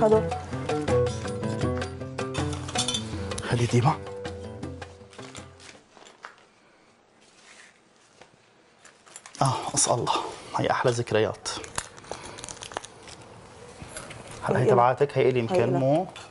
هذا؟ هذه ديما. اسال الله، هي احلى ذكريات. هلا هي تبعاتك، هي الي يمكن مو